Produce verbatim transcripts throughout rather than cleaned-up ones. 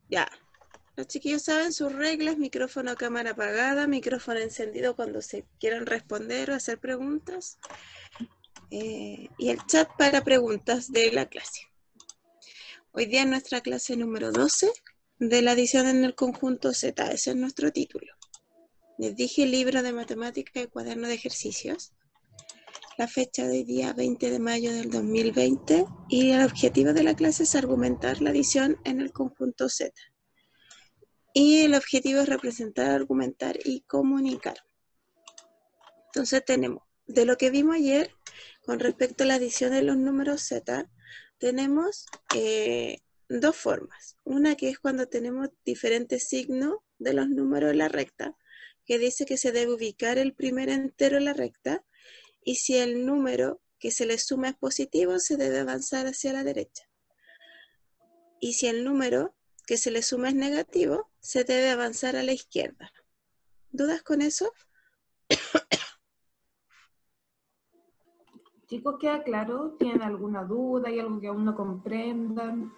Ya. Los chiquillos saben sus reglas, micrófono, cámara apagada, micrófono encendido cuando se quieran responder o hacer preguntas. Eh, y el chat para preguntas de la clase. Hoy día es nuestra clase número doce de la edición en el conjunto Z. Ese es nuestro título. Les dije libro de matemática y cuaderno de ejercicios. La fecha de hoy día veinte de mayo del dos mil veinte y el objetivo de la clase es argumentar la adición en el conjunto Z. Y el objetivo es representar, argumentar y comunicar. Entonces tenemos, de lo que vimos ayer, con respecto a la adición de los números Z, tenemos eh, dos formas. Una que es cuando tenemos diferentes signos de los números en la recta, que dice que se debe ubicar el primer entero en la recta, y si el número que se le suma es positivo, se debe avanzar hacia la derecha. Y si el número que se le suma es negativo, se debe avanzar a la izquierda. ¿Dudas con eso? Chicos, ¿queda claro? ¿Tienen alguna duda? ¿Hay algo que aún no comprendan?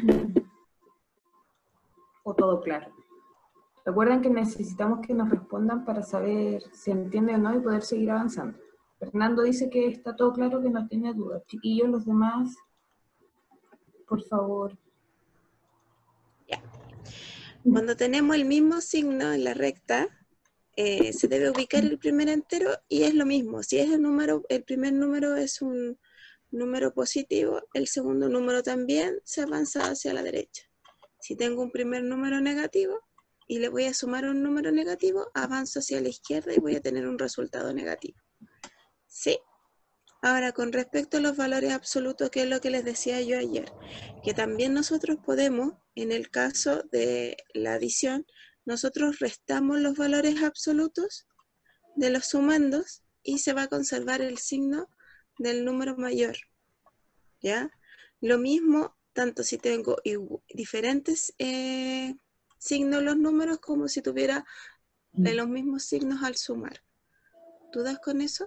¿O todo claro? Recuerden que necesitamos que nos respondan para saber si entienden o no y poder seguir avanzando. Fernando dice que está todo claro, que no tiene dudas. Chiquillos, los demás, por favor. Ya. Cuando tenemos el mismo signo en la recta, eh, se debe ubicar el primer entero y es lo mismo. Si es el número, el primer número es un número positivo, el segundo número también se avanza hacia la derecha. Si tengo un primer número negativo y le voy a sumar un número negativo, avanzo hacia la izquierda y voy a tener un resultado negativo. Sí. Ahora, con respecto a los valores absolutos, que es lo que les decía yo ayer, que también nosotros podemos, en el caso de la adición, nosotros restamos los valores absolutos de los sumandos y se va a conservar el signo del número mayor, ¿ya? Lo mismo, tanto si tengo diferentes eh, signos los números como si tuviera eh, los mismos signos al sumar. ¿Dudas con eso?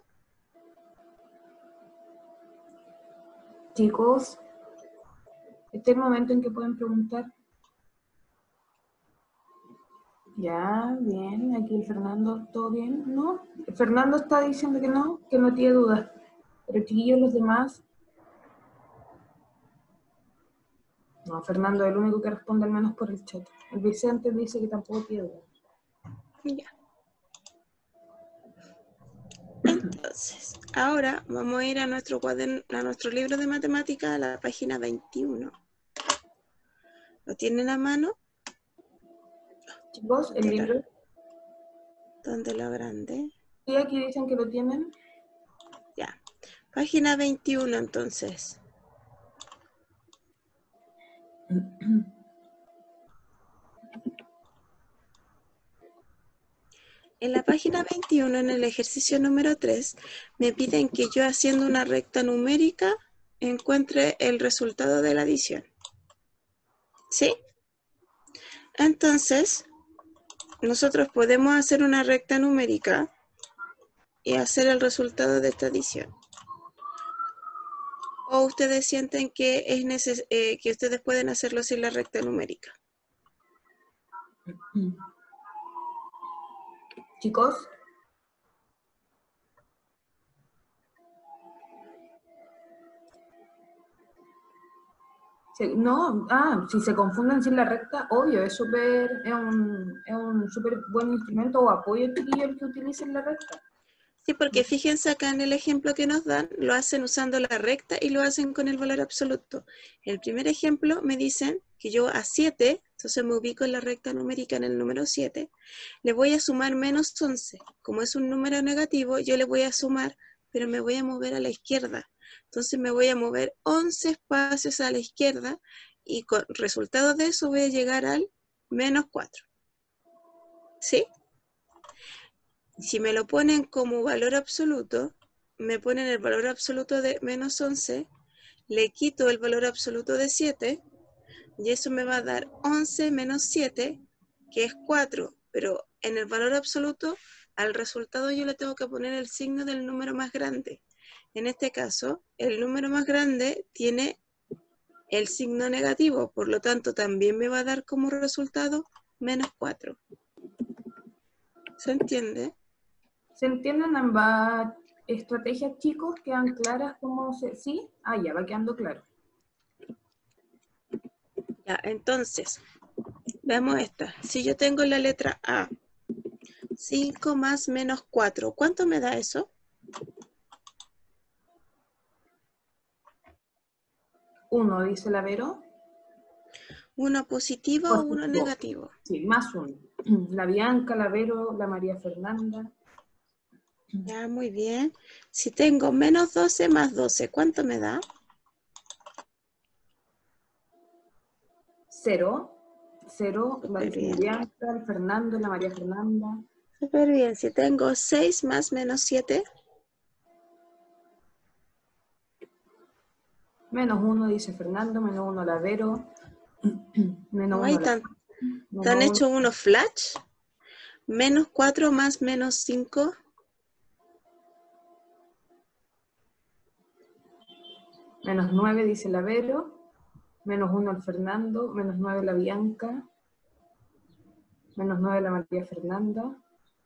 Chicos, este es el momento en que pueden preguntar. Ya, bien, aquí el Fernando, ¿todo bien? ¿No? Fernando está diciendo que no, que no tiene dudas. Pero chiquillos, los demás. No, Fernando es el único que responde al menos por el chat. El Vicente dice que tampoco tiene dudas. Ya. Entonces, ahora vamos a ir a nuestro cuaderno, a nuestro libro de matemáticas, a la página veintiuno. ¿Lo tienen a mano? Chicos, el libro. ¿Dónde lo agrandé? Sí, aquí dicen que lo tienen. Ya. Página veintiuno, entonces. En la página veintiuno, en el ejercicio número tres, me piden que yo, haciendo una recta numérica, encuentre el resultado de la adición. ¿Sí? Entonces, nosotros podemos hacer una recta numérica y hacer el resultado de esta adición. ¿O ustedes sienten que, es neces eh, que ustedes pueden hacerlo sin la recta numérica? Chicos. No, ah, si se confunden sin la recta, obvio, es súper, es un, es un súper buen instrumento o apoyo chiquillo el que utilicen la recta. Sí, porque fíjense acá en el ejemplo que nos dan, lo hacen usando la recta y lo hacen con el valor absoluto. El primer ejemplo me dicen que yo a siete, entonces me ubico en la recta numérica en el número siete, le voy a sumar menos once. Como es un número negativo, yo le voy a sumar, pero me voy a mover a la izquierda. Entonces me voy a mover once espacios a la izquierda y con resultado de eso voy a llegar al menos cuatro. ¿Sí? Si me lo ponen como valor absoluto, me ponen el valor absoluto de menos once, le quito el valor absoluto de siete, y eso me va a dar once menos siete, que es cuatro, pero en el valor absoluto, al resultado yo le tengo que poner el signo del número más grande. En este caso, el número más grande tiene el signo negativo, por lo tanto también me va a dar como resultado menos cuatro. ¿Se entiende? ¿Se entienden ambas estrategias, chicos? ¿Quedan claras cómo se...? ¿Sí? Ah, ya, va quedando claro. Ya, entonces, veamos esta. Si yo tengo la letra A, cinco más menos cuatro, ¿cuánto me da eso? Uno, dice la Vero. ¿Uno positivo o uno Positivo. negativo? Sí, más uno. La Bianca, la Vero, la María Fernanda. Ya, muy bien. Si tengo menos doce más doce, ¿cuánto me da? Cero. Cero, la Súper dice la bien. Bianca, el Fernando, la María Fernanda. Súper bien. Si tengo seis más menos siete, Menos uno, dice Fernando, menos uno, la Vero. Menos no hay uno, la... tan, Menos tan uno, hecho uno flash. Menos cuatro más menos cinco. menos nueve, dice la Vero. Menos uno, el Fernando. Menos nueve, la Bianca. Menos nueve, la María Fernanda.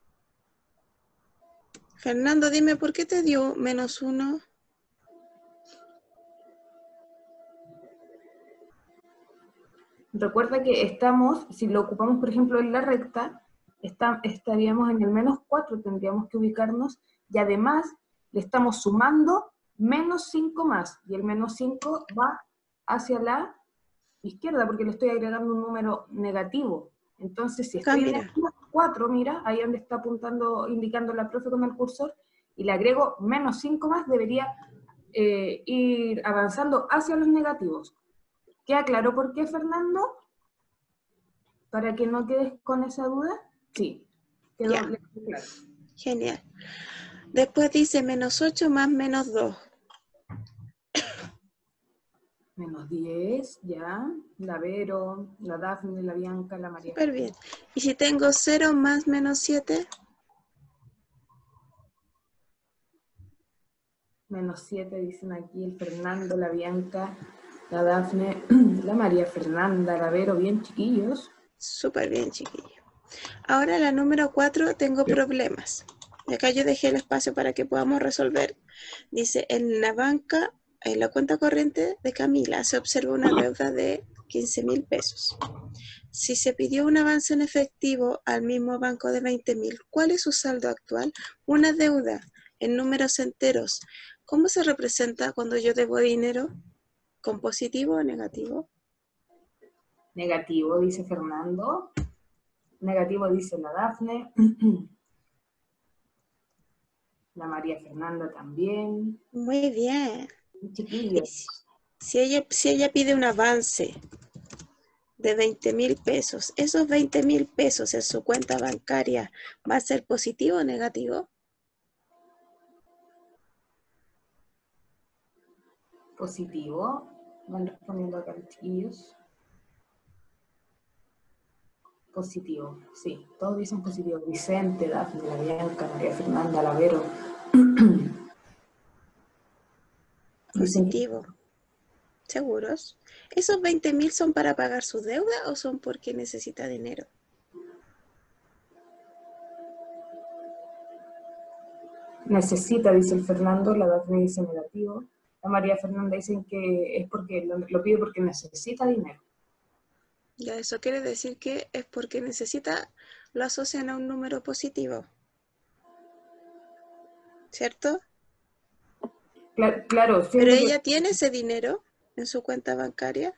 Fernando, dime, ¿por qué te dio menos uno? Recuerda que estamos, si lo ocupamos por ejemplo en la recta, está, estaríamos en el menos cuatro, tendríamos que ubicarnos, y además le estamos sumando menos cinco más, y el menos cinco va hacia la izquierda, porque le estoy agregando un número negativo. Entonces, si Acá, estoy en el mira. menos cuatro, mira, ahí donde está apuntando, indicando la profe con el cursor, y le agrego menos cinco más, debería eh, ir avanzando hacia los negativos. ¿Queda claro por qué, Fernando? ¿Para que no quedes con esa duda? Sí, quedó Ya, claro. genial. Después dice menos ocho más menos dos. Menos diez, ya. La Vero, la Dafne, la Bianca, la María. Súper bien. ¿Y si tengo cero más menos siete? Menos siete, dicen aquí el Fernando, la Bianca, la Dafne, la María Fernanda, la Vero, bien chiquillos. Súper bien, chiquillo. Ahora la número cuatro, tengo problemas. Y acá yo dejé el espacio para que podamos resolver. Dice, en la banca, en la cuenta corriente de Camila, se observa una deuda de quince mil pesos. Si se pidió un avance en efectivo al mismo banco de veinte mil, ¿cuál es su saldo actual? Una deuda en números enteros. ¿Cómo se representa cuando yo debo dinero? ¿Con positivo o negativo? Negativo, dice Fernando. Negativo, dice la Dafne. La María Fernanda también. Muy bien. Chiquillos. Si ella, si ella pide un avance de veinte mil pesos, ¿esos veinte mil pesos en su cuenta bancaria va a ser positivo o negativo? Positivo. Van respondiendo acá los chiquillos. Positivo, sí. Todos dicen positivo. Vicente, Dafne, la Bianca, María Fernanda, la Vero. Positivo. ¿Seguros? ¿Esos veinte mil son para pagar su deuda o son porque necesita dinero? Necesita, dice el Fernando, la Dafne dice negativo. La María Fernanda dicen que es porque lo, lo pide porque necesita dinero. Ya, eso quiere decir que es porque necesita, lo asocian a un número positivo. ¿Cierto? Claro, claro Pero siempre que ella tiene ese dinero en su cuenta bancaria.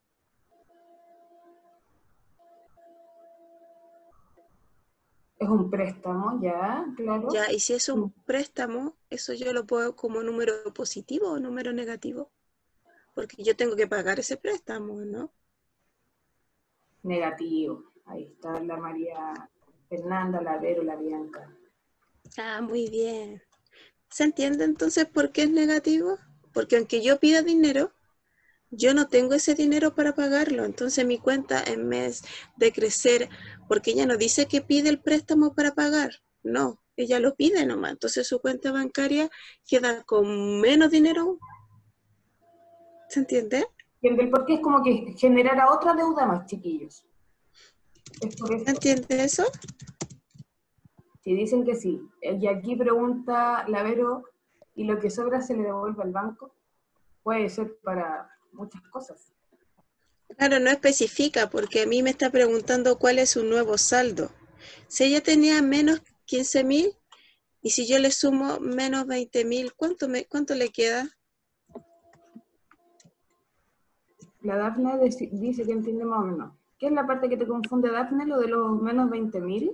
es un préstamo, ya, claro. Ya, y si es un préstamo, eso yo lo puedo como número positivo o número negativo. Porque yo tengo que pagar ese préstamo, ¿no? Negativo. Ahí está la María Fernanda, la Vero, la Bianca. Ah, muy bien. ¿Se entiende entonces por qué es negativo? Porque aunque yo pida dinero, yo no tengo ese dinero para pagarlo. Entonces mi cuenta, en vez de crecer, porque ella no dice que pide el préstamo para pagar, no, ella lo pide nomás. Entonces su cuenta bancaria queda con menos dinero. ¿Se entiende? Y el del por qué es como que generara otra deuda más, chiquillos. Es por eso. ¿Entiende eso? Si dicen que sí. Y aquí pregunta Lavero, ¿y lo que sobra se le devuelve al banco? Puede ser para muchas cosas. Claro, no especifica porque a mí me está preguntando cuál es su nuevo saldo. Si ella tenía menos quince mil y si yo le sumo menos veinte mil, ¿cuánto, me, ¿cuánto le queda? La Dafne dice que entiende más o menos. ¿Qué es la parte que te confunde, Dafne? ¿Lo de los menos veinte mil?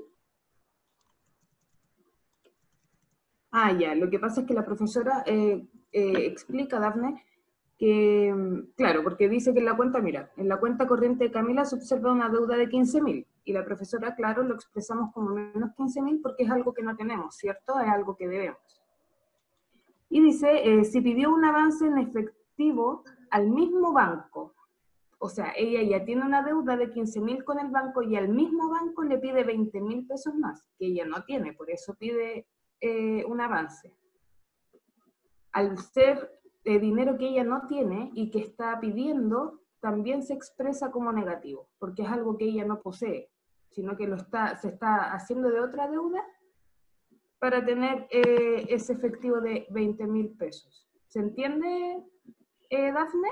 Ah, ya. Lo que pasa es que la profesora eh, eh, explica, Dafne, que, claro, porque dice que en la cuenta, mira, en la cuenta corriente de Camila se observa una deuda de quince mil. Y la profesora, claro, lo expresamos como menos quince mil porque es algo que no tenemos, ¿cierto? Es algo que debemos. Y dice, eh, si pidió un avance en efectivo al mismo banco, o sea, ella ya tiene una deuda de quince mil con el banco y al mismo banco le pide veinte mil pesos más, que ella no tiene, por eso pide eh, un avance. Al ser eh, dinero que ella no tiene y que está pidiendo, también se expresa como negativo, porque es algo que ella no posee, sino que lo está, se está haciendo de otra deuda para tener eh, ese efectivo de veinte mil pesos. ¿Se entiende, eh, Dafne?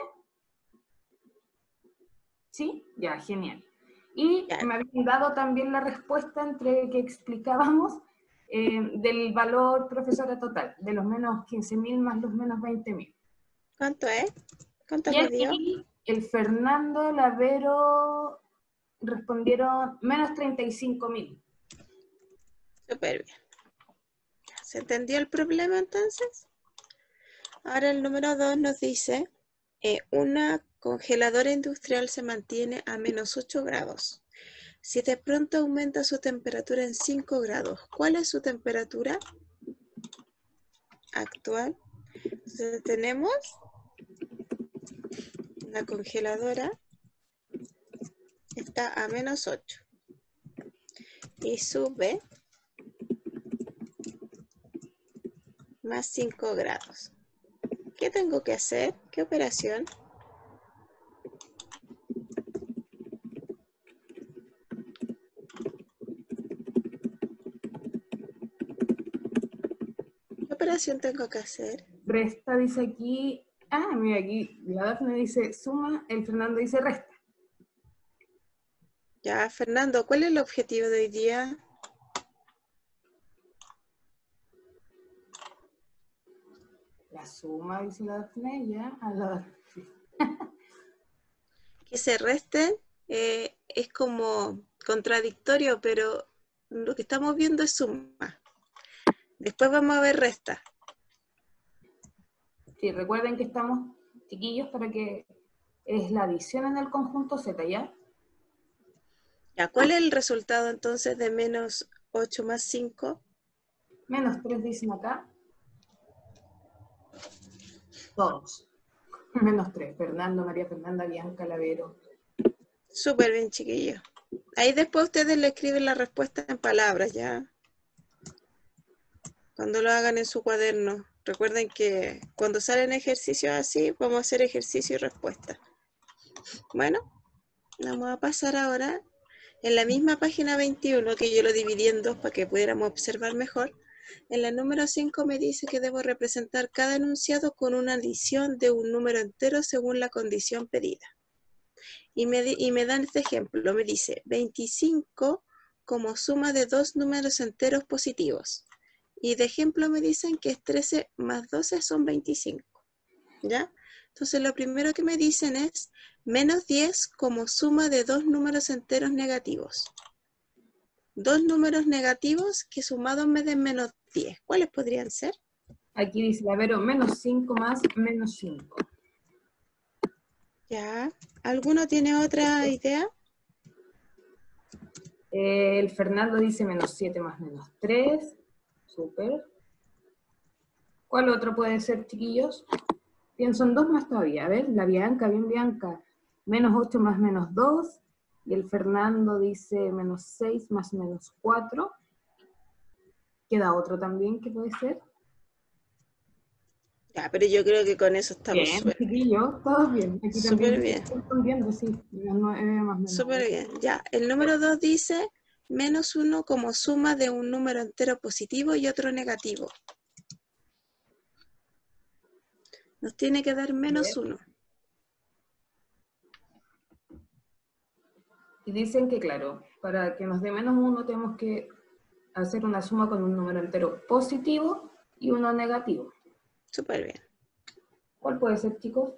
¿Sí? Ya, genial. Y Ya, me habían dado también la respuesta entre que explicábamos eh, del valor, profesora, total, de los menos quince mil más los menos veinte mil. ¿cuánto es? ¿Cuánto Y le dio? aquí el Fernando, Lavero respondieron menos treinta y cinco mil. Súper bien. ¿Se entendió el problema entonces? Ahora el número dos nos dice, eh, una congeladora industrial se mantiene a menos ocho grados. Si de pronto aumenta su temperatura en cinco grados, ¿cuál es su temperatura actual? Entonces tenemos una congeladora, está a menos ocho y sube más cinco grados. ¿Qué tengo que hacer? ¿Qué operación? ¿Qué operación tengo que hacer? Resta dice aquí, ah, mira aquí, la Dafne dice suma, el Fernando dice resta. Ya, Fernando, ¿cuál es el objetivo de hoy día? La suma, dice la Dafne, ya, a la Que se resten eh, es como contradictorio, pero lo que estamos viendo es suma. Después vamos a ver resta. Sí, recuerden que estamos, chiquillos, para que es la adición en el conjunto Z, ¿ya? Ya, ¿cuál es el resultado entonces de menos ocho más cinco? Menos tres dicen acá. Todos. Menos tres. Fernando, María Fernanda, Bianca, Lavero. Súper bien, chiquillos. Ahí después ustedes le escriben la respuesta en palabras, ya. Cuando lo hagan en su cuaderno. Recuerden que cuando salen ejercicios así, vamos a hacer ejercicio y respuesta. Bueno, vamos a pasar ahora en la misma página veintiuno, que yo lo dividí en dos para que pudiéramos observar mejor. En la número cinco me dice que debo representar cada enunciado con una adición de un número entero según la condición pedida. Y me, y me dan este ejemplo, me dice veinticinco como suma de dos números enteros positivos. Y de ejemplo me dicen que es trece más doce son veinticinco, ¿ya? Entonces lo primero que me dicen es menos diez como suma de dos números enteros negativos. Dos números negativos que sumados me den menos diez. ¿Cuáles podrían ser? Aquí dice Lavero, menos cinco más menos cinco. Ya. ¿Alguno tiene otra idea? Eh, el Fernando dice menos siete más menos tres. Súper. ¿Cuál otro puede ser, chiquillos? Pienso en dos más todavía. A ver, la Bianca, bien Bianca. Menos ocho más menos dos. Y el Fernando dice menos seis más menos cuatro. Queda otro también que puede ser. Ya, pero yo creo que con eso estamos Bien, súper bien. chiquillo, todo bien. Aquí Súper también bien. estoy respondiendo, sí. Menos nueve más menos Súper uno. bien. Ya, el número dos dice menos uno como suma de un número entero positivo y otro negativo. Nos tiene que dar menos uno. Y dicen que, claro, para que nos dé menos uno tenemos que hacer una suma con un número entero positivo y uno negativo. Súper bien. ¿Cuál puede ser, chicos?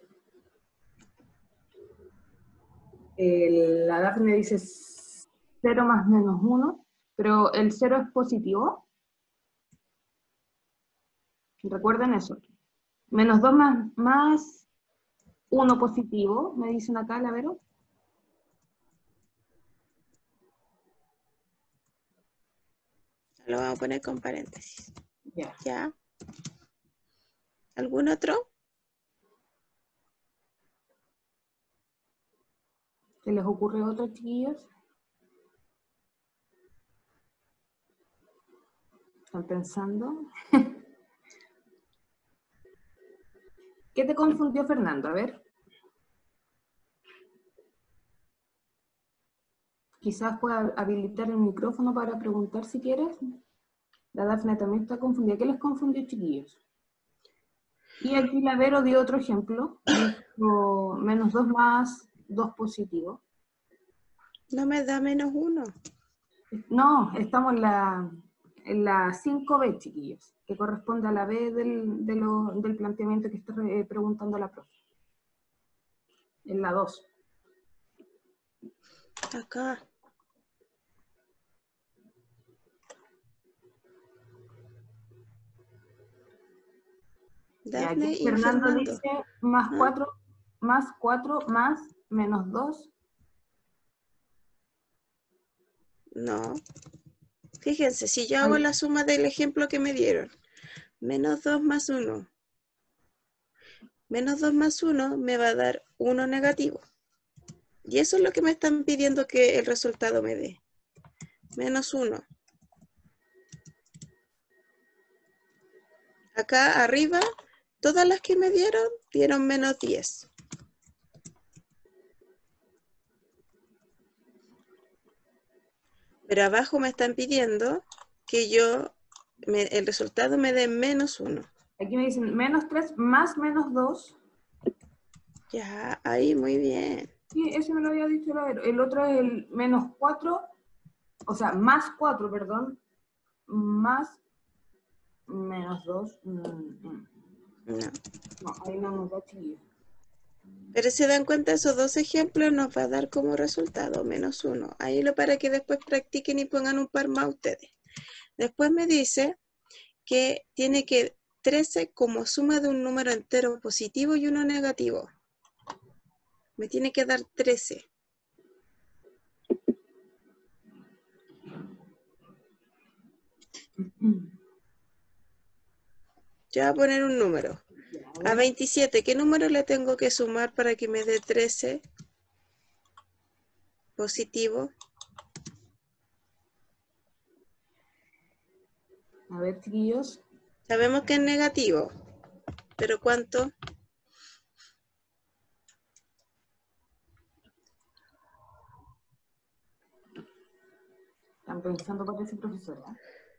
El, la Dafne dice cero más menos uno, pero el cero es positivo. Recuerden eso. Menos dos más, más uno positivo, me dicen acá, la Vero. Lo vamos a poner con paréntesis. Ya. ¿Ya? ¿Algún otro? ¿Se les ocurre otro, chiquillos? ¿Están pensando? ¿Qué te confundió, Fernando? A ver. Quizás pueda habilitar el micrófono para preguntar si quieres. La Dafne también está confundida. ¿Qué les confundió, chiquillos? Y aquí la Vero dio otro ejemplo. Dijo menos dos más dos positivo. No me da menos uno. No, estamos en la, en la cinco B, chiquillos, que corresponde a la B del, de lo, del planteamiento que está eh, preguntando la profe. En la dos. Acá. Y aquí Dafne y Fernando Fernando. dice más ¿Ah? cuatro, más cuatro, más menos dos. No. Fíjense, si yo hago Ay, la suma del ejemplo que me dieron, menos dos más uno, menos dos más uno me va a dar uno negativo. Y eso es lo que me están pidiendo que el resultado me dé. Menos uno. Acá arriba, todas las que me dieron, dieron menos diez. Pero abajo me están pidiendo que yo, me, el resultado me dé menos uno. aquí me dicen menos tres más menos dos. Ya, ahí muy bien. Sí, ese me lo había dicho la Vero. El otro es el menos cuatro, o sea, más cuatro, perdón, más menos dos. Mm, mm. No. No, ahí no nos da, chiquillo. Pero si se dan cuenta, esos dos ejemplos nos va a dar como resultado menos uno. Ahí lo para que después practiquen y pongan un par más ustedes. Después me dice que tiene que trece como suma de un número entero positivo y uno negativo. Me tiene que dar trece. Yo voy a poner un número. A veintisiete, ¿qué número le tengo que sumar para que me dé trece positivo? A ver, chiquillos. Sabemos que es negativo, pero ¿cuánto? Están pensando para ese profesor, ¿eh?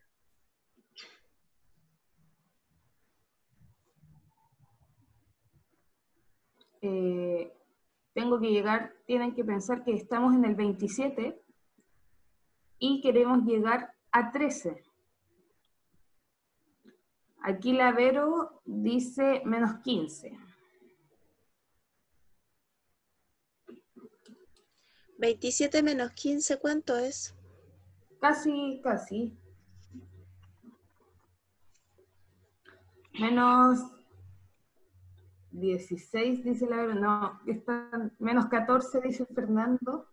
Eh, tengo que llegar, tienen que pensar que estamos en el veintisiete y queremos llegar a trece. Aquí la Vero dice menos quince. veintisiete menos quince, ¿cuánto es? Casi, casi. Menos dieciséis, dice la Vero. No, está menos catorce, dice Fernando.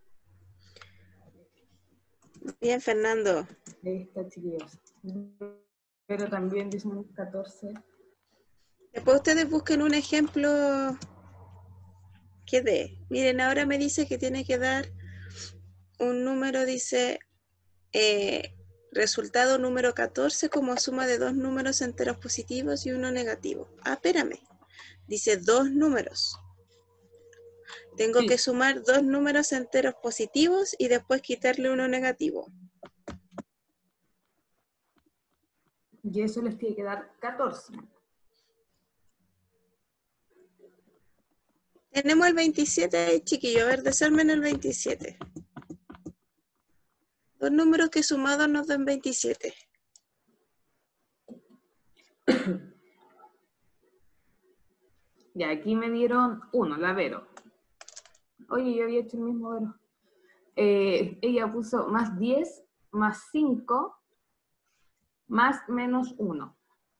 Bien, Fernando. Ahí está, chiquillos. Pero también dice menos catorce. Después ustedes busquen un ejemplo que dé. Miren, ahora me dice que tiene que dar un número, dice, eh, Resultado número catorce como suma de dos números enteros positivos y uno negativo. Ah, espérame. Dice dos números. Tengo Sí. que sumar dos números enteros positivos y después quitarle uno negativo. Y eso les tiene que dar catorce. Tenemos el veintisiete ahí, chiquillo. A ver, desarmen el veintisiete. Dos números que sumados nos dan veintisiete. Ya, aquí me dieron uno, la Vero. Oye, yo había hecho el mismo Vero. Eh, ella puso más diez, más cinco, más menos uno.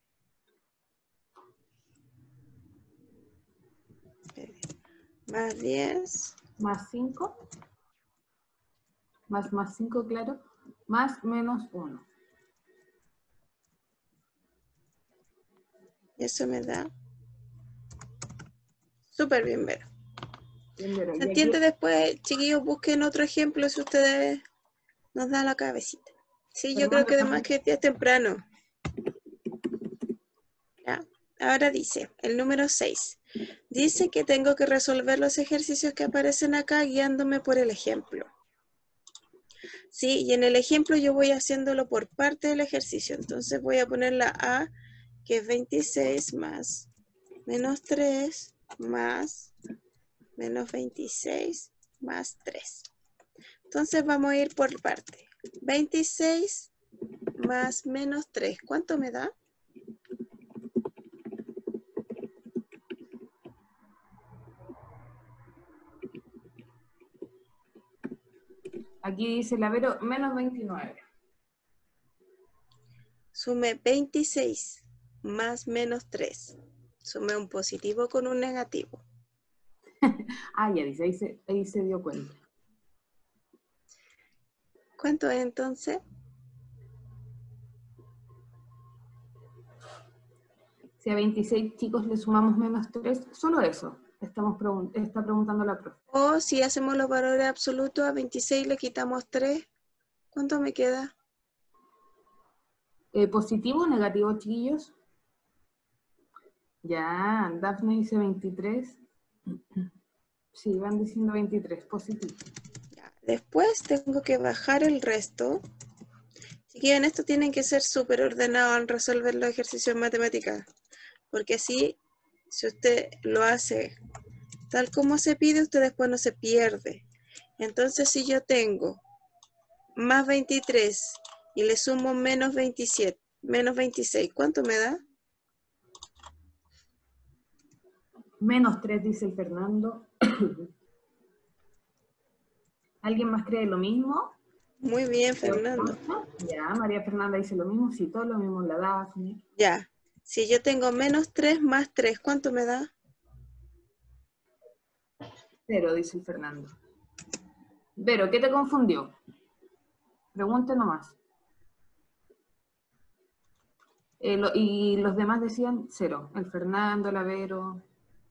Más diez. Más cinco. Más más cinco, claro. Más menos uno. Eso me da. Súper bien, Vero. Bien, Vero. ¿Se Y entiende aquí, después, chiquillos? Busquen otro ejemplo si ustedes nos dan la cabecita. Sí, yo creo Fernando que además también. que ya es temprano. ¿Ya? Ahora dice, el número seis. Dice que tengo que resolver los ejercicios que aparecen acá guiándome por el ejemplo. Sí, y en el ejemplo yo voy haciéndolo por parte del ejercicio. Entonces voy a poner la A, que es veintiséis más menos tres más menos veintiséis más tres. Entonces vamos a ir por parte. veintiséis más menos tres. ¿Cuánto me da? Aquí dice la Vero, menos veintinueve. Sume veintiséis más menos tres. Sume un positivo con un negativo. Ah, ya dice, ahí se, ahí se dio cuenta. ¿Cuánto es entonces? Si a veintiséis chicos le sumamos menos tres, solo eso. Estamos pregun está preguntando la profe. O si hacemos los valores absolutos, a veintiséis le quitamos tres. ¿Cuánto me queda? Eh, ¿Positivo o negativo, chiquillos? Ya, Daphne dice veintitrés. Sí, van diciendo veintitrés, positivo. Ya. Después tengo que bajar el resto. Si quieren, esto tienen que ser súper ordenados al resolver los ejercicios en matemáticas. Porque así, si usted lo hace tal como se pide, usted después no se pierde. Entonces, si yo tengo más veintitrés y le sumo menos veintisiete, menos veintiséis, ¿cuánto me da? Menos tres, dice el Fernando. ¿Alguien más cree lo mismo? Muy bien, Fernando. Ya, María Fernanda dice lo mismo, sí, todo lo mismo, la Daphne. Ya. Si yo tengo menos tres más tres, ¿cuánto me da? Cero, dice el Fernando. Vero, ¿qué te confundió? Pregunte nomás. Eh, lo, y los demás decían cero. El Fernando, la Vero.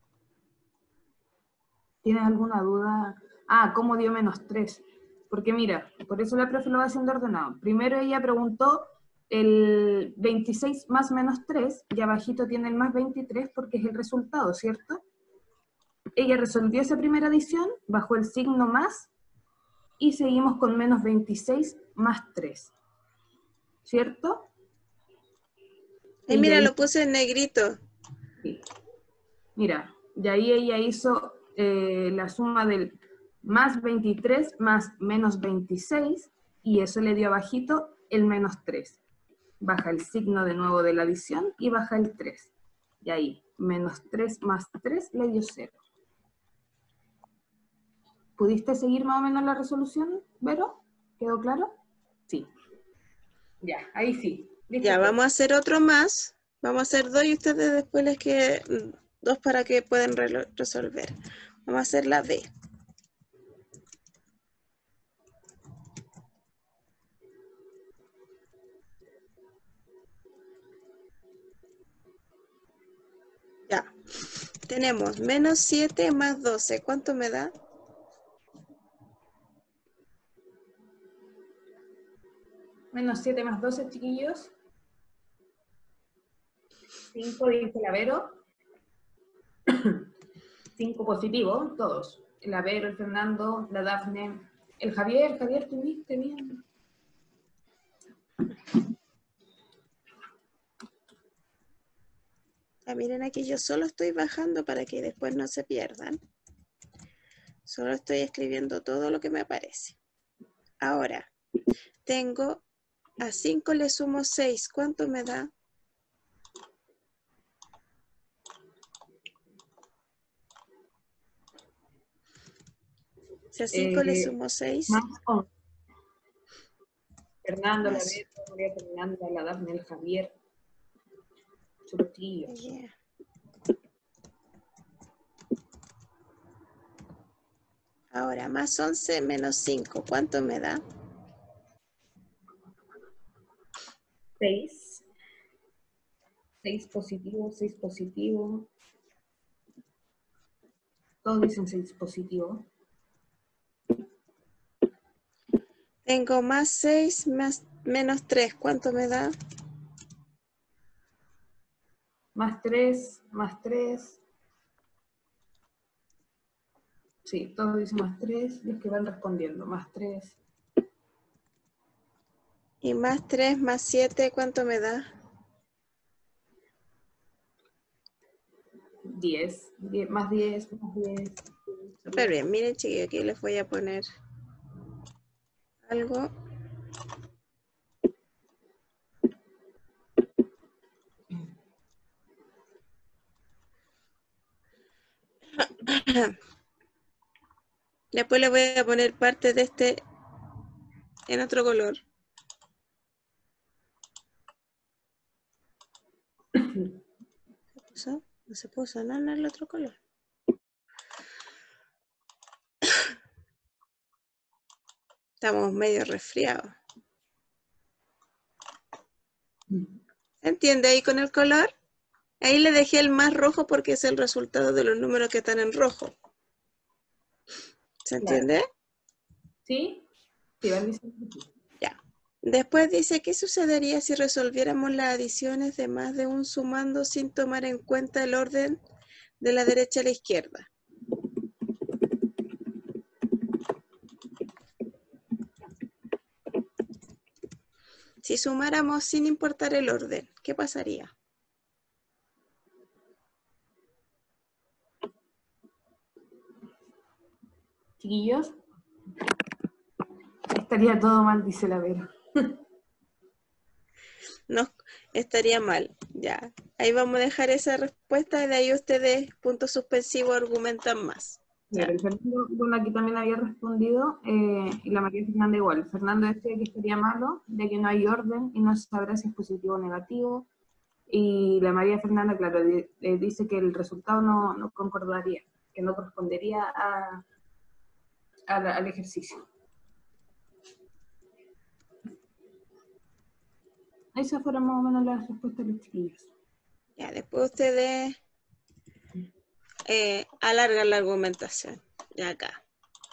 ¿Tienes alguna duda? Ah, ¿cómo dio menos tres? Porque mira, por eso la profe lo va haciendo ordenado. Primero ella preguntó el veintiséis más menos tres, y abajito tiene el más veintitrés porque es el resultado, ¿cierto? Ella resolvió esa primera adición, bajó el signo más, y seguimos con menos veintiséis más tres. ¿Cierto? Ay, mira, lo puse en negrito. Sí. Mira, y ahí ella hizo eh, la suma del más veintitrés más menos veintiséis, y eso le dio abajito el menos tres. Baja el signo de nuevo de la adición y baja el tres. Y ahí, menos tres más tres le dio cero. ¿Pudiste seguir más o menos la resolución, Vero? ¿Quedó claro? Sí. Ya, ahí sí. ¿Listo? Ya, vamos a hacer otro más. Vamos a hacer dos y ustedes después les queden dos para que puedan re resolver. Vamos a hacer la B. Ya. Tenemos menos siete más doce. ¿Cuánto me da? Menos siete más doce, chiquillos. cinco, dice el Avero. cinco positivo, todos. El Avero, el Fernando, la Dafne, el Javier. Javier, ¿tuviste bien? Ah, miren aquí, yo solo estoy bajando para que después no se pierdan. Solo estoy escribiendo todo lo que me aparece. Ahora, tengo a cinco le sumo seis. ¿Cuánto me da? Si a cinco Eh, le sumo seis. Más once. Fernando, la Más. Avero, María Fernanda, la Dafne, el Javier. Super chiquillos. Yeah. Ahora, más once menos cinco. ¿Cuánto me da? seis. seis positivo, seis positivo. Todos dicen seis positivo. Tengo más seis más menos tres. ¿Cuánto me da? Más tres, más tres. Sí, todos dicen más tres. Los que van respondiendo, más tres. Y más tres más siete. ¿Cuánto me da? diez. Más diez, más diez. Súper bien. Miren, chiquillos, aquí les voy a poner algo. Después le voy a poner parte de este en otro color. ¿Se puso? No se puso nada en el otro color. Estamos medio resfriados. ¿Se entiende ahí con el color? Ahí le dejé el más rojo porque es el resultado de los números que están en rojo. ¿Se entiende? Claro. ¿Sí? Sí, van diciendo. Ya. Después dice, ¿qué sucedería si resolviéramos las adiciones de más de un sumando sin tomar en cuenta el orden de la derecha a la izquierda? Si sumáramos sin importar el orden, ¿qué pasaría? Chiquillos, estaría todo mal, dice la Vero. No, estaría mal. Ya. Ahí vamos a dejar esa respuesta y de ahí ustedes, punto suspensivo, argumentan más. Mira, Ya. el Fernando, bueno, aquí también había respondido, eh, y la María Fernanda igual. Fernando decía que estaría malo, de que no hay orden y no se sabrá si es positivo o negativo. Y la María Fernanda, claro, di- eh, dice que el resultado no, no concordaría, que no correspondería a, a la- al ejercicio. Esas fueron más o menos las respuestas de los chiquillos. Ya, después ustedes eh, alargan la argumentación. Ya acá.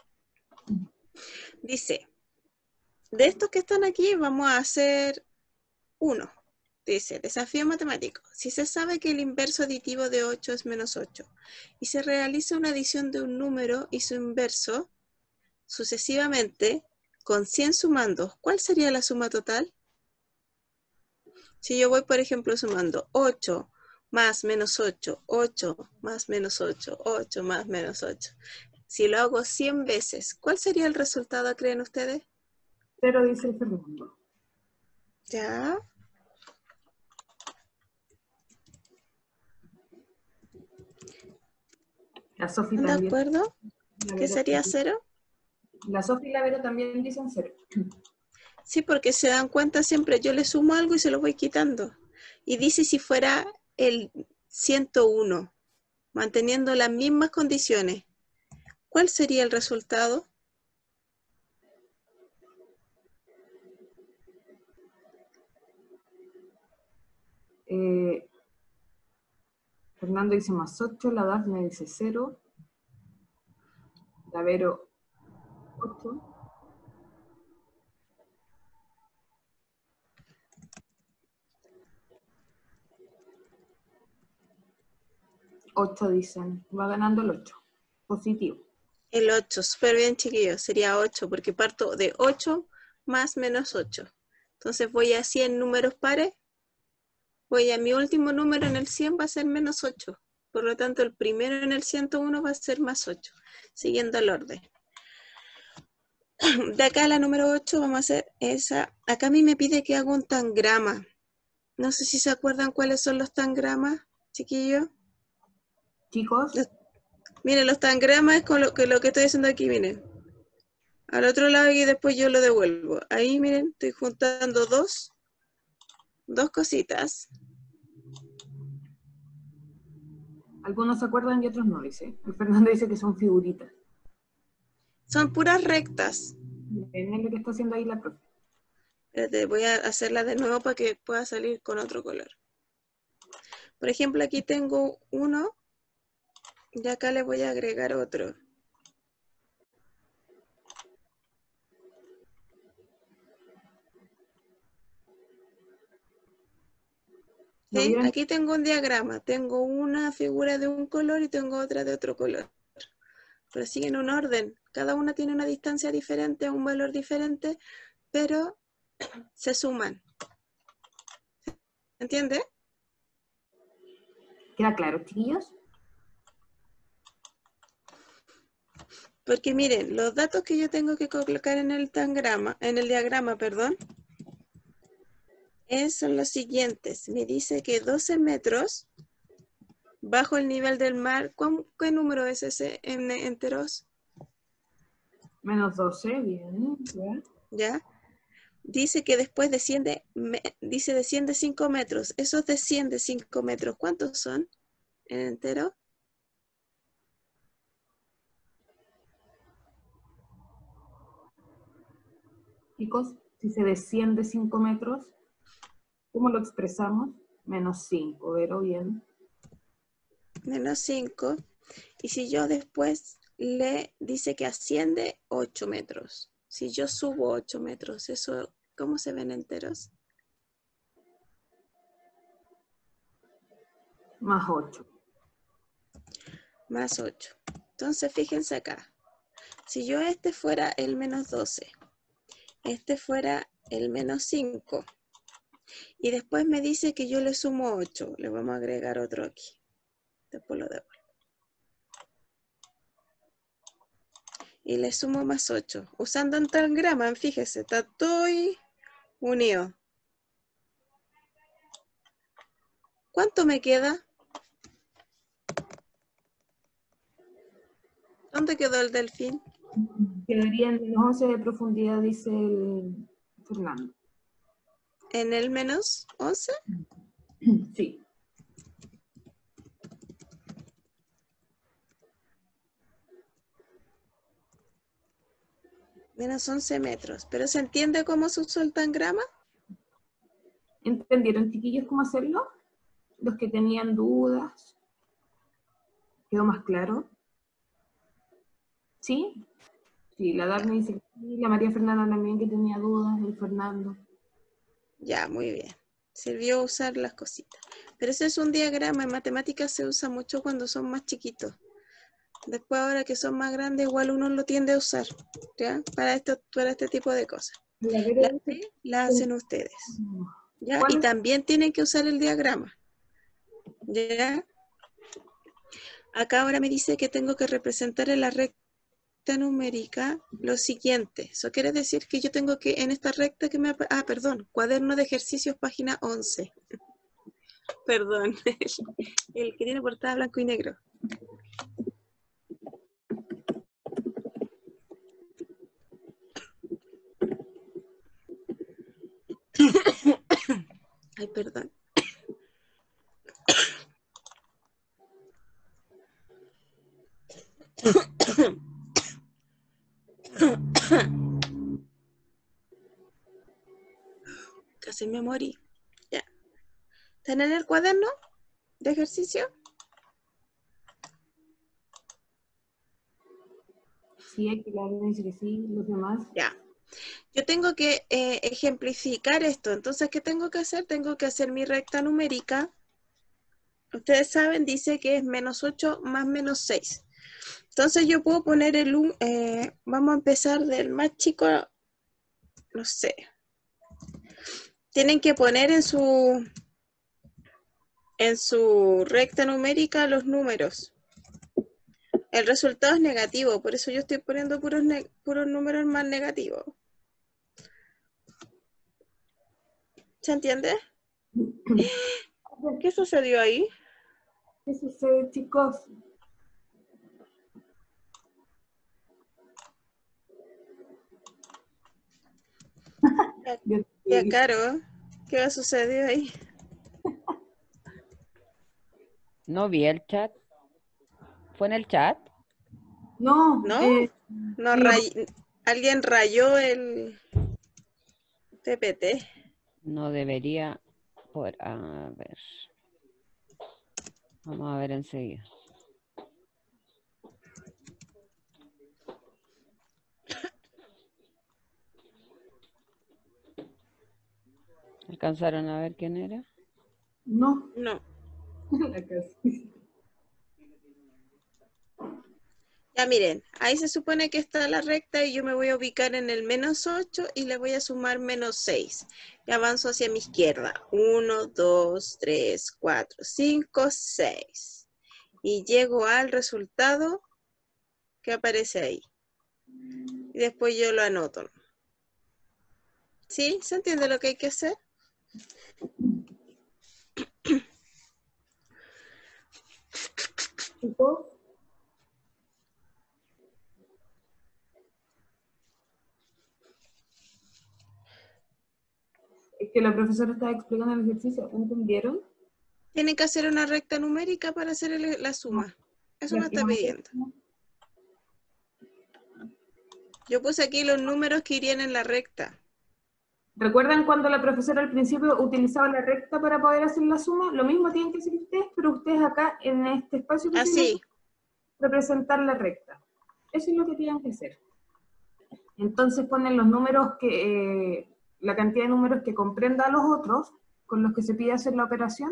Dice, de estos que están aquí vamos a hacer uno. Dice, desafío matemático. Si se sabe que el inverso aditivo de ocho es menos ocho y se realiza una adición de un número y su inverso sucesivamente con cien sumandos, ¿cuál sería la suma total? Si yo voy, por ejemplo, sumando ocho más menos ocho, ocho más menos ocho, ocho más menos ocho. Si lo hago cien veces, ¿cuál sería el resultado, creen ustedes? Pero dice el Fernando. ¿Ya? La Sofi ¿Están de también. acuerdo? La ¿Qué Vero sería también. cero? La Sofi y la Vero también dicen cero. Sí, porque se dan cuenta siempre, yo le sumo algo y se lo voy quitando. Y dice si fuera el ciento uno, manteniendo las mismas condiciones, ¿cuál sería el resultado? Eh, Fernando dice más ocho, la Dafne dice cero, la Vero ocho. ocho dicen. Va ganando el ocho. Positivo. El ocho, súper bien, chiquillos. Sería ocho, porque parto de ocho más menos ocho. Entonces voy así en números pares. Voy a mi último número en el cien va a ser menos ocho. Por lo tanto, el primero en el ciento uno va a ser más ocho. Siguiendo el orden. De acá a la número ocho vamos a hacer esa. Acá a mí me pide que haga un tangrama. No sé si se acuerdan cuáles son los tangramas, chiquillos. Chicos, Los, miren, los tangramas es con lo que, lo que estoy haciendo aquí, miren. Al otro lado y después yo lo devuelvo. Ahí, miren, estoy juntando dos, dos cositas. algunos se acuerdan y otros no, dice. El Fernando dice que son figuritas. Son puras rectas. Miren lo que está haciendo ahí la profe. Espérate, voy a hacerla de nuevo para que pueda salir con otro color. Por ejemplo, aquí tengo uno y acá le voy a agregar otro. ¿Sí? Aquí tengo un diagrama. Tengo una figura de un color y tengo otra de otro color. Pero siguen un orden. Cada una tiene una distancia diferente, un valor diferente, pero se suman. ¿Entiende? ¿Queda claro, chiquillos? Porque miren, los datos que yo tengo que colocar en el tangrama, en el diagrama, perdón, es, son los siguientes. Me dice que doce metros bajo el nivel del mar. ¿Qué número es ese en enteros? Menos doce, bien. ¿Ya? ¿Ya? Dice que después desciende, me, dice desciende cinco metros. Esos desciende cinco metros. ¿Cuántos son en entero? Chicos, si se desciende cinco metros, ¿cómo lo expresamos? Menos cinco, pero bien. Menos cinco. Y si yo después le dice que asciende ocho metros. Si yo subo ocho metros, eso, ¿cómo se ven enteros? Más ocho. Más ocho. Entonces, fíjense acá. Si yo este fuera el menos doce, este fuera el menos cinco, y después me dice que yo le sumo ocho, le vamos a agregar otro aquí. Después lo devuelvo. Y le sumo más ocho. Usando un tangrama, fíjese, está todo unido. ¿Cuánto me queda? ¿Dónde quedó el delfín? Quedarían menos once de profundidad, dice el Fernando. ¿En el menos once? Sí. Menos once metros. ¿Pero se entiende cómo se usó el tangrama? ¿Entendieron, chiquillos, cómo hacerlo? Los que tenían dudas. ¿Quedó más claro? ¿Sí? Sí, la Darme dice que sí, la María Fernanda también que tenía dudas, el Fernando. Ya, muy bien. Sirvió usar las cositas. Pero ese es un diagrama. En matemáticas se usa mucho cuando son más chiquitos. Después, ahora que son más grandes, igual uno lo tiende a usar, ¿ya? Para, esto, para este tipo de cosas. Las P las hacen ustedes, ¿ya? Y también tienen que usar el diagrama, ¿ya? Acá ahora me dice que tengo que representar en la recta numérica lo siguiente. Eso quiere decir que yo tengo que, en esta recta que me... Ah, perdón, cuaderno de ejercicios, página once. Perdón, el que tiene portada blanco y negro. Ay, perdón. Casi me morí. Ya. ¿Tienen el cuaderno de ejercicio? Sí, hay que la dice que sí, los demás. Ya. Yo tengo que eh, ejemplificar esto. Entonces, ¿qué tengo que hacer? Tengo que hacer mi recta numérica. ustedes saben, dice que es menos ocho más menos seis. Entonces yo puedo poner el un, eh, vamos a empezar del más chico, no sé. Tienen que poner en su, en su recta numérica los números. El resultado es negativo, por eso yo estoy poniendo puros, puros números más negativos. ¿Se entiende? ¿Qué sucedió ahí? ¿Qué sucede, chicos? Ya, ya Caro, ¿qué ha sucedido ahí? No vi el chat. ¿Fue en el chat? No, ¿No? eh, no ray... Alguien rayó el P P T. No debería por a ver. Vamos a ver enseguida. ¿Alcanzaron a ver quién era? No. No. Ya miren, ahí se supone que está la recta y yo me voy a ubicar en el menos ocho y le voy a sumar menos seis. Y avanzo hacia mi izquierda. uno, dos, tres, cuatro, cinco, seis. Y llego al resultado que aparece ahí. Y después yo lo anoto. ¿Sí? ¿Se entiende lo que hay que hacer? ¿Chicos? Es que la profesora estaba explicando el ejercicio, ¿entendieron? Tienen que hacer una recta numérica para hacer el, la suma. Eso me está pidiendo. Yo puse aquí los números que irían en la recta. ¿Recuerdan cuando la profesora al principio utilizaba la recta para poder hacer la suma? Lo mismo tienen que hacer ustedes, pero ustedes acá en este espacio que Así. representar la recta. Eso es lo que tienen que hacer. Entonces ponen los números que, eh, la cantidad de números que comprenda a los otros, con los que se pide hacer la operación,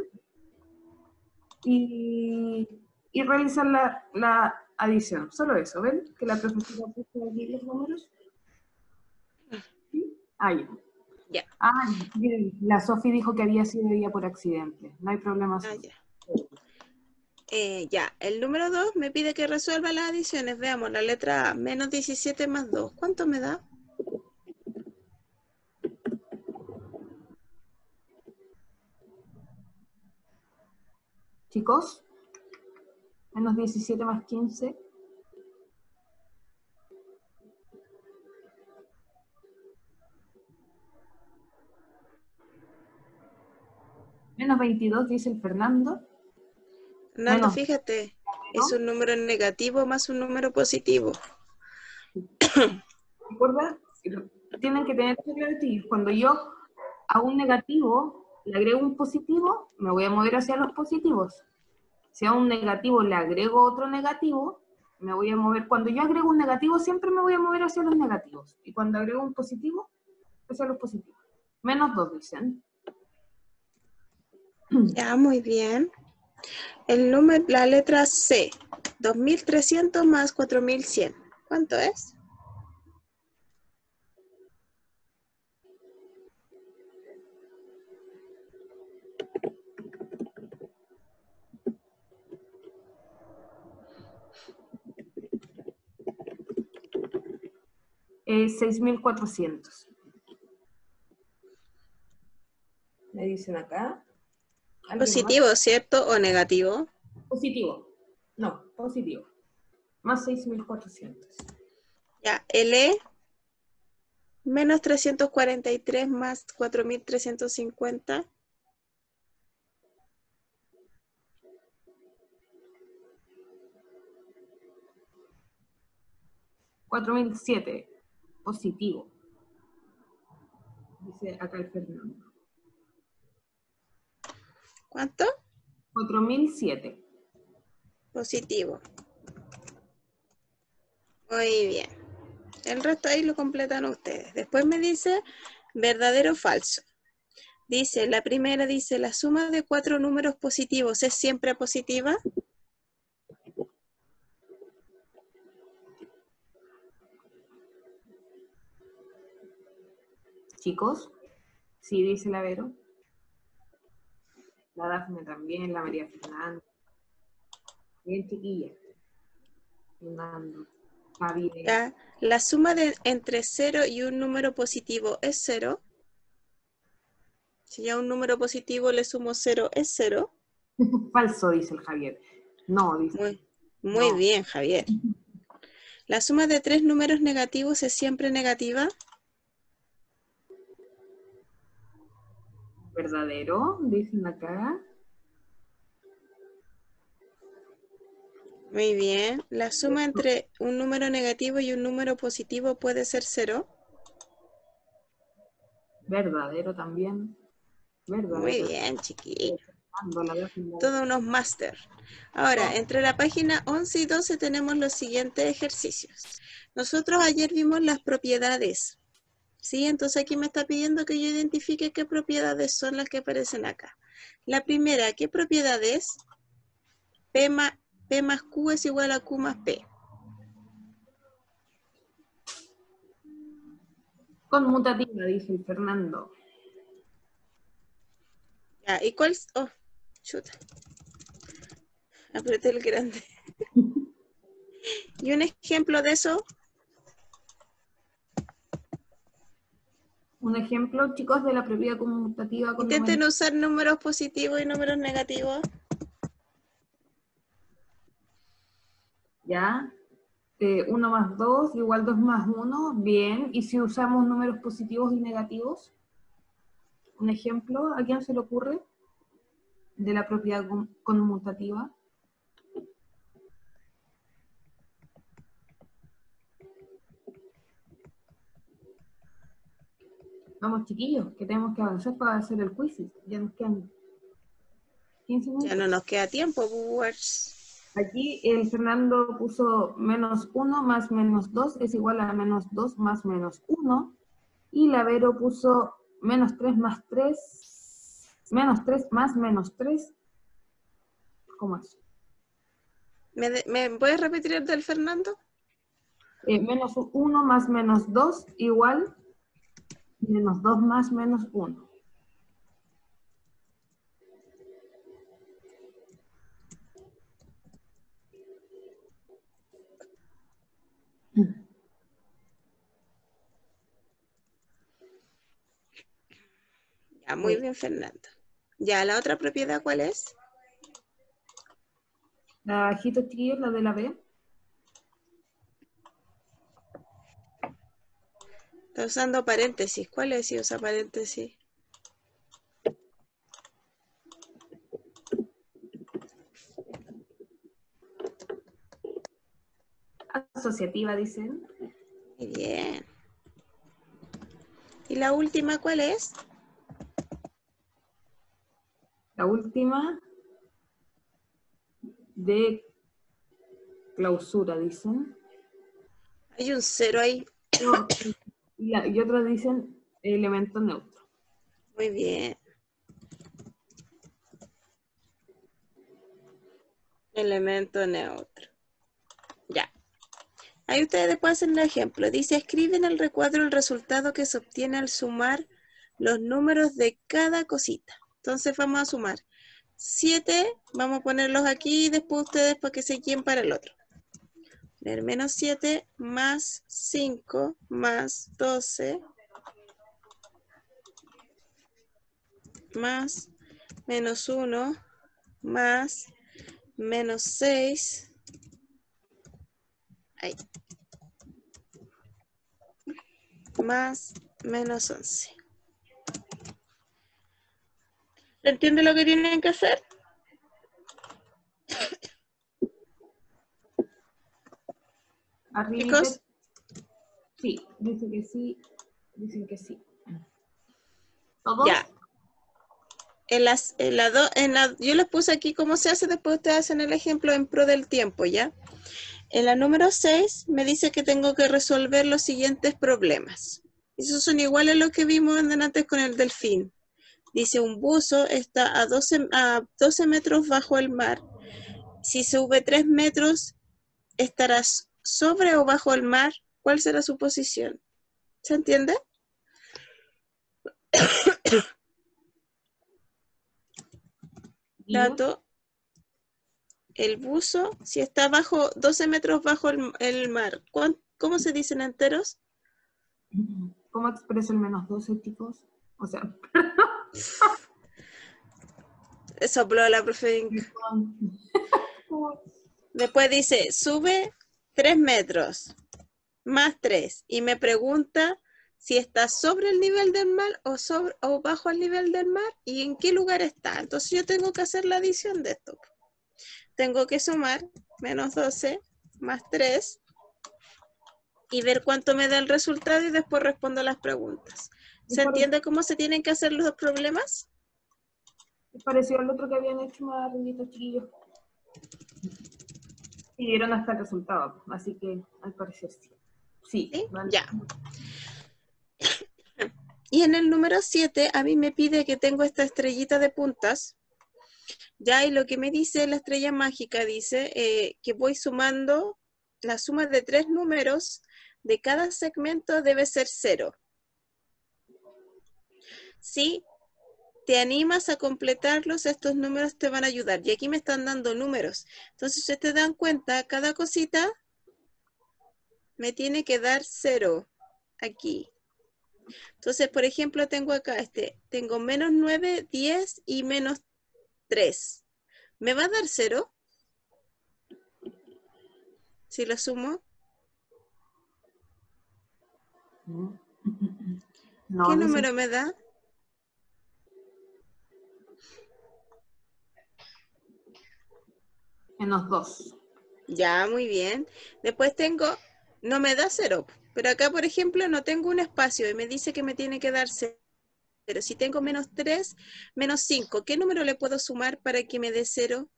y, y realizan la, la adición. Solo eso, ¿ven? Que la profesora puso aquí los números. ¿Sí? Ah, ya. Ya. Ah, miren, la Sofi dijo que había sido ella por accidente. No hay problema. Ah, ya. Eh, ya, el número dos me pide que resuelva las adiciones. Veamos, la letra A, menos diecisiete más dos. ¿Cuánto me da? Chicos, menos diecisiete más quince. Menos veintidós, dice el Fernando. Fernando, Menos. fíjate, es un número negativo más un número positivo. ¿Recuerda? Tienen que tener claro que cuando yo a un negativo le agrego un positivo, me voy a mover hacia los positivos. Si a un negativo le agrego otro negativo, me voy a mover. Cuando yo agrego un negativo, siempre me voy a mover hacia los negativos. Y cuando agrego un positivo, hacia los positivos. Menos dos, dicen. Ya, muy bien. El número, la letra C, dos mil trescientos más cuatro mil cien. ¿Cuánto es? Eh, seis mil cuatrocientos. Me dicen acá. Positivo, más? ¿Cierto? ¿O negativo? Positivo. No, positivo. Más seis mil cuatrocientos. Ya, L, menos trescientos cuarenta y tres más cuatro mil trescientos cincuenta. cuatro mil siete. Positivo. Dice acá el Fernando. ¿Cuánto? cuatro mil siete. Positivo. Muy bien. El resto ahí lo completan ustedes. Después me dice verdadero o falso. Dice, la primera dice, la suma de cuatro números positivos es siempre positiva. Chicos, sí, dice la Vero. La Dafne también, la María Fernanda. Bien, chiquilla. Fernando. Javi. Ya, la suma de entre cero y un número positivo es cero. Si ya un número positivo le sumo cero, es cero. Falso, dice el Javier. No, dice. Muy, muy no. bien, Javier. La suma de tres números negativos es siempre negativa. ¿Verdadero? Dicen acá. Muy bien. La suma entre un número negativo y un número positivo puede ser cero. Verdadero también. Verdadero. Muy bien, chiquillos. La Dafne. Todos unos máster. Ahora, entre la página once y doce tenemos los siguientes ejercicios. Nosotros ayer vimos las propiedades. ¿Sí? Entonces aquí me está pidiendo que yo identifique qué propiedades son las que aparecen acá. La primera, ¿qué propiedad es? P más, P más Q es igual a Q más P. Conmutativa, dice el Fernando. Ya, ¿y cuál? Oh, chuta. Apreté el grande. ¿Y un ejemplo de eso? Un ejemplo, chicos, de la propiedad conmutativa. Con Intenten números... usar números positivos y números negativos. Ya. Eh, uno más dos igual dos más uno. Bien. ¿Y si usamos números positivos y negativos? Un ejemplo, ¿a quién se le ocurre? De la propiedad conmutativa. Vamos, chiquillos, que tenemos que avanzar para hacer el quiz. Ya nos quedan quince minutos. Ya no nos queda tiempo, boomers. Aquí el Fernando puso menos uno más menos dos es igual a menos dos más menos uno. Y la Vero puso menos tres más tres, menos tres más menos tres. ¿Cómo es? ¿Me, de, ¿me puedes repetir el del Fernando? Eh, menos uno más menos dos igual menos dos más menos uno. Ya, muy bien, Fernando. Ya, ¿la otra propiedad cuál es? La bajito, chiquillos, la de la B. Está usando paréntesis. ¿Cuál es si usa paréntesis? Asociativa, dicen. Muy bien. ¿Y la última cuál es? La última de clausura, dicen. Hay un cero ahí. No, y, la, y otras dicen elemento neutro. Muy bien. Elemento neutro. Ya. Ahí ustedes después hacen el ejemplo. Dice, escribe en el recuadro el resultado que se obtiene al sumar los números de cada cosita. Entonces vamos a sumar siete, vamos a ponerlos aquí y después ustedes para que se guíen para el otro. Poner menos siete más cinco más doce más menos uno más menos seis. Ahí. Más menos once. ¿Entiende lo que tienen que hacer? Arriba. Chicos. Sí, dice que sí. Dicen que sí. ¿Todos? Ya. En las, en la do, en la, yo les puse aquí cómo se hace, después ustedes hacen el ejemplo en pro del tiempo, ¿ya? En la número seis me dice que tengo que resolver los siguientes problemas. Esos son iguales a los que vimos antes con el delfín. Dice, un buzo está a doce, a doce metros bajo el mar. Si sube tres metros, ¿estará sobre o bajo el mar? ¿Cuál será su posición? ¿Se entiende? Dato. El buzo, si está bajo doce metros bajo el, el mar, ¿cómo se dicen enteros? ¿Cómo expreso el menos doce, chicos? O sea... Sopló la profe Inc. Después dice, sube tres metros, más tres. Y me pregunta si está sobre el nivel del mar o, sobre, o bajo el nivel del mar y en qué lugar está. Entonces yo tengo que hacer la adición de esto. Tengo que sumar menos doce más tres y ver cuánto me da el resultado y después respondo las preguntas. ¿Se entiende cómo se tienen que hacer los problemas? Es parecido al otro que habían hecho más renditos chiquillos. Y dieron hasta el resultado, así que al parecer sí. Sí, ¿Sí? ¿vale? Ya. Y en el número siete a mí me pide que tengo esta estrellita de puntas. Ya, y lo que me dice la estrella mágica, dice eh, que voy sumando la suma de tres números de cada segmento debe ser cero. Si te animas a completarlos, estos números te van a ayudar. Y aquí me están dando números. Entonces, si ustedes dan cuenta, cada cosita me tiene que dar cero aquí. Entonces, por ejemplo, tengo acá este, tengo menos nueve, diez y menos tres. ¿Me va a dar cero? Si lo sumo. No, ¿Qué no número sé. me da? Menos dos. Ya, muy bien. Después tengo, no me da cero. Pero acá, por ejemplo, no tengo un espacio y me dice que me tiene que dar cero. Pero si tengo menos tres, menos cinco, ¿qué número le puedo sumar para que me dé cero?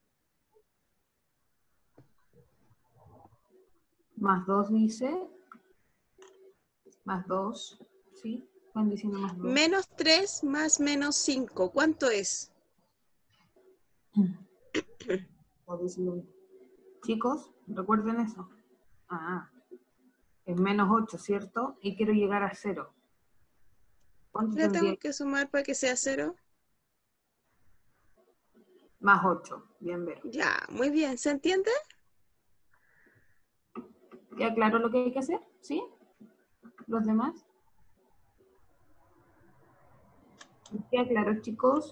Más dos dice. Más dos. ¿Sí? Están diciendo más dos. Menos tres más menos cinco, ¿cuánto es? Chicos, recuerden eso. Ah, es menos ocho, ¿cierto? Y quiero llegar a cero. ¿Cuánto ¿Le tendría? tengo que sumar para que sea cero? Más ocho. Bien, ver. Ya, muy bien. ¿Se entiende? ¿Queda claro lo que hay que hacer? ¿Sí? ¿Los demás? ¿Queda claro, chicos?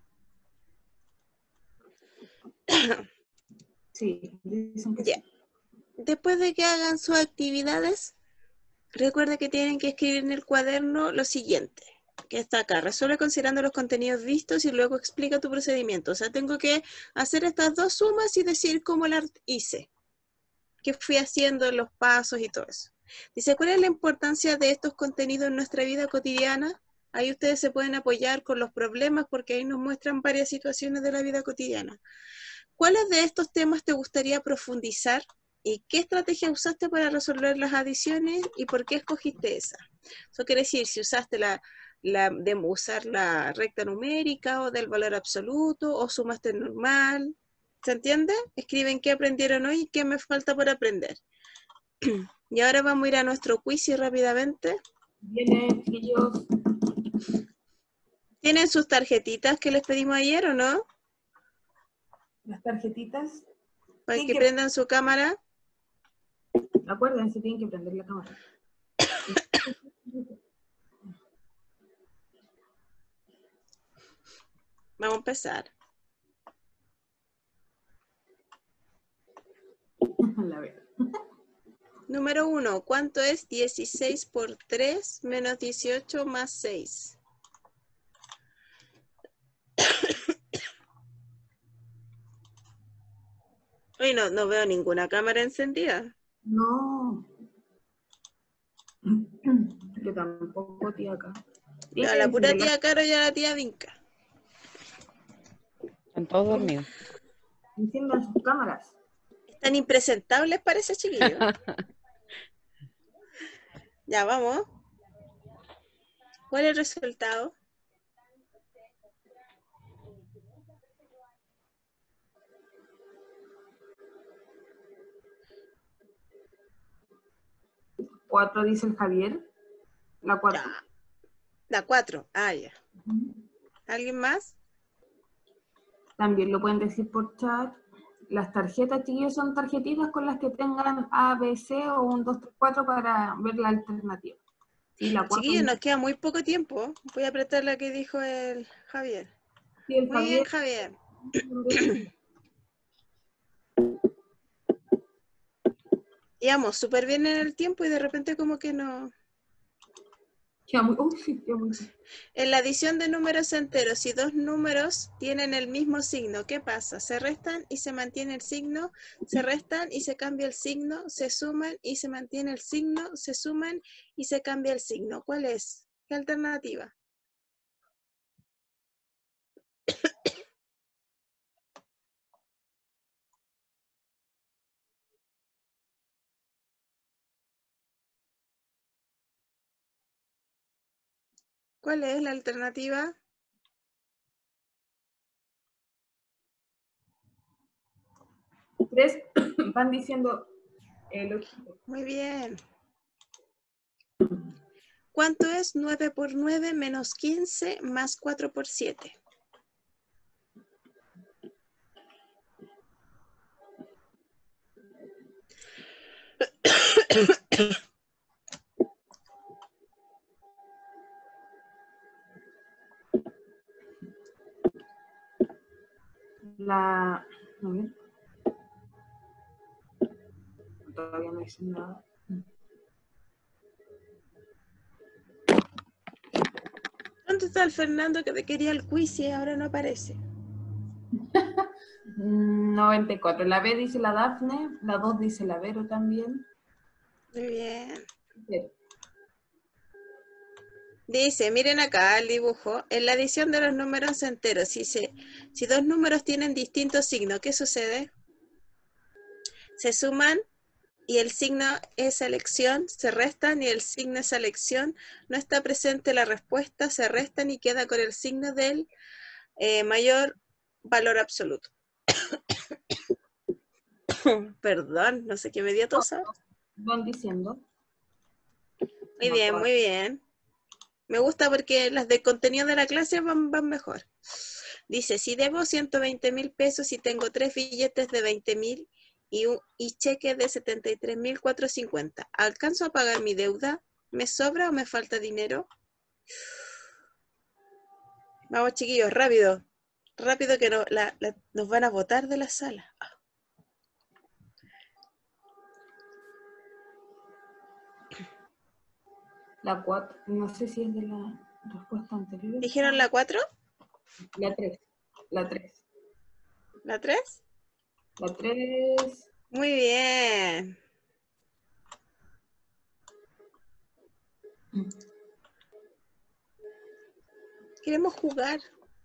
Sí, dicen que Ya. sí. Después de que hagan sus actividades, recuerda que tienen que escribir en el cuaderno lo siguiente, que está acá. Resuelve considerando los contenidos vistos y luego explica tu procedimiento. O sea, tengo que hacer estas dos sumas y decir cómo las hice, qué fui haciendo, los pasos y todo eso. Dice, ¿cuál es la importancia de estos contenidos en nuestra vida cotidiana? Ahí ustedes se pueden apoyar con los problemas porque ahí nos muestran varias situaciones de la vida cotidiana. ¿Cuáles de estos temas te gustaría profundizar? ¿Y qué estrategia usaste para resolver las adiciones y por qué escogiste esa? Eso quiere decir, si usaste la, la de usar la recta numérica o del valor absoluto o sumaste el normal. ¿Se entiende? Escriben qué aprendieron hoy y qué me falta por aprender. Y ahora vamos a ir a nuestro quiz y rápidamente. Vienen, ellos. ¿Tienen sus tarjetitas que les pedimos ayer o no? Las tarjetitas. Para Tienen que que, prendan su cámara. acuérdense, tienen que prender la cámara. Vamos a empezar. La verdad. Número uno, ¿cuánto es dieciséis por tres menos dieciocho más seis? Uy, no, no veo ninguna cámara encendida. No. Yo tampoco, tía, acá. Veo a la pura tía Caro y a la tía Vinca. Están todos dormidos. Enciendan sus cámaras. Están impresentables para ese chiquillo. Ya, vamos. ¿Cuál es el resultado? cuatro dice el Javier. La cuatro. Ya. La cuatro. Ah, ya. ¿Alguien más? También lo pueden decir por chat. Las tarjetas, chiquillos, son tarjetitas con las que tengan A, B, C o un dos, tres, cuatro para ver la alternativa. Sí, la cuatro. Chiquillos, nos queda muy poco tiempo. Voy a apretar la que dijo el Javier. Sí, el Muy Javier. bien, Javier. Íbamos súper bien en el tiempo y de repente como que no... Queda muy, uy, sí, queda muy... En la adición de números enteros, si dos números tienen el mismo signo, ¿qué pasa? Se restan y se mantiene el signo, se restan y se cambia el signo, se suman y se mantiene el signo, se suman y se cambia el signo. ¿Cuál es? ¿Qué alternativa? ¿Cuál es la alternativa? Tres van diciendo el ocho. Muy bien. ¿Cuánto es nueve por nueve menos quince más cuatro por siete? La... A ver. Todavía no hice nada. ¿Dónde está el Fernando que te quería el quiz y ahora no aparece? noventa y cuatro. La B dice la Dafne, la dos dice la Vero también. Muy bien. Vero. Dice, miren acá el dibujo, en la adición de los números enteros, si, se, si dos números tienen distintos signos, ¿qué sucede? Se suman y el signo es elección, se restan y el signo es elección, no está presente la respuesta, se restan y queda con el signo del eh, mayor valor absoluto. Perdón, no sé qué me dio tosa. Van diciendo. Muy bien, muy bien. Me gusta porque las de contenido de la clase van, van mejor. Dice, si debo ciento veinte mil pesos y tengo tres billetes de veinte mil y, un, y cheque de setenta y tres mil cuatrocientos cincuenta, ¿alcanzo a pagar mi deuda? ¿Me sobra o me falta dinero? Vamos, chiquillos, rápido. Rápido que no, la, la, nos van a botar de la sala. La cuatro, no sé si es de la respuesta anterior. ¿Dijeron la cuatro? La tres. La tres. ¿La tres? La tres. Muy bien. Queremos jugar.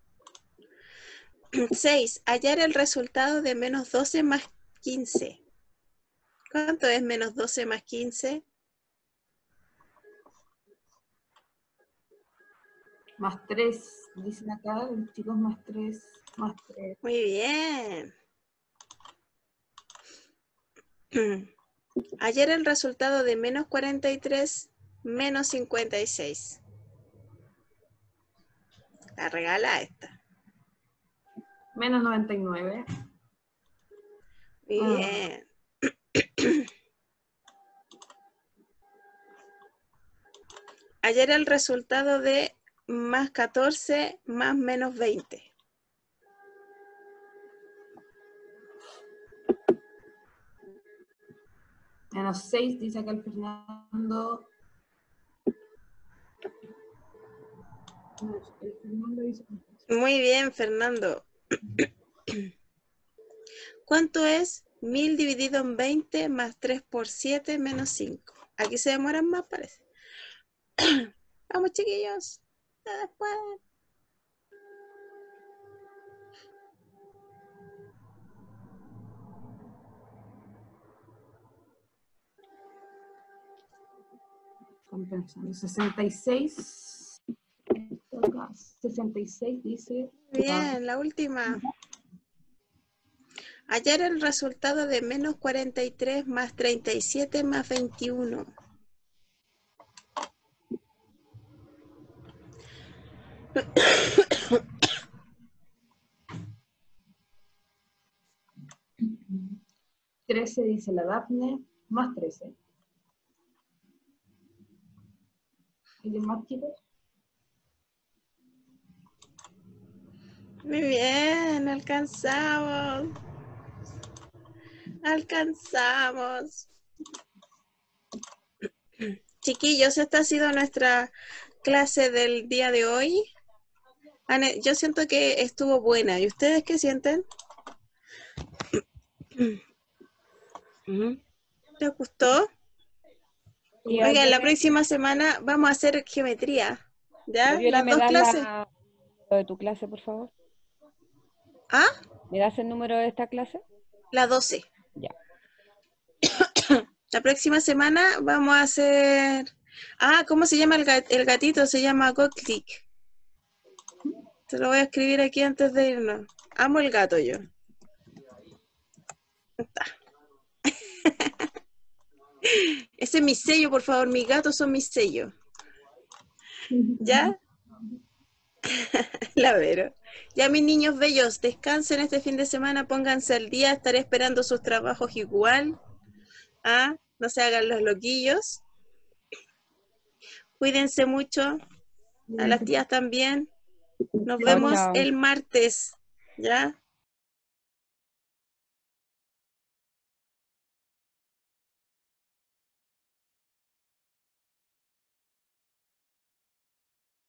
seis. Hallar el resultado de menos doce más quince. ¿Cuánto es menos doce más quince? Más tres, dicen acá, los chicos, más tres, más tres. Muy bien. Hallar el resultado de menos cuarenta y tres menos cincuenta y seis. La regala esta. Menos noventa y nueve. Muy Ah. bien. Hallar el resultado de más catorce más menos veinte. Menos seis, dice acá el Fernando. El Fernando dice... Muy bien, Fernando. ¿Cuánto es mil dividido en veinte más tres por siete menos cinco? Aquí se demoran más, parece. Vamos, chiquillos. Hasta después. Compensando. sesenta y seis. sesenta y seis dice... Bien, la última. Hallar el resultado de menos cuarenta y tres más treinta y siete más veintiuno. trece dice la Dafne, más trece. ¿Alguien más, chicos? Muy bien, alcanzamos. Alcanzamos. Chiquillos, esta ha sido nuestra clase del día de hoy. Ane- Yo siento que estuvo buena. ¿Y ustedes qué sienten? ¿Les gustó? Y Oigan, la Gabriela, próxima semana vamos a hacer geometría. ¿Ya? Gabriela, Las ¿me dos das clases. la, lo de tu clase, por favor? ¿Ah? ¿Me das el número de esta clase? La doce. Ya. La próxima semana vamos a hacer... Ah, ¿cómo se llama el, gat- el gatito? Se llama Gotlik. Te lo voy a escribir aquí antes de irnos. Amo el gato yo. Está. Ese es mi sello, por favor. Mis gatos son mis sellos. ¿Ya? La Vero. Ya, mis niños bellos, descansen este fin de semana, pónganse al día, estaré esperando sus trabajos igual. ¿Ah? No se hagan los loquillos. Cuídense mucho. A las tías también. Nos Chao, vemos chao. el martes. ¿Ya?